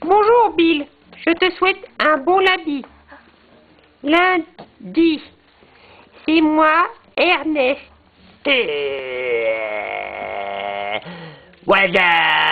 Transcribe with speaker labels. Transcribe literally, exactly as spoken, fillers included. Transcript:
Speaker 1: Bonjour Bill, je te souhaite un bon lundi. Lundi, c'est moi, Ernest.
Speaker 2: Voilà.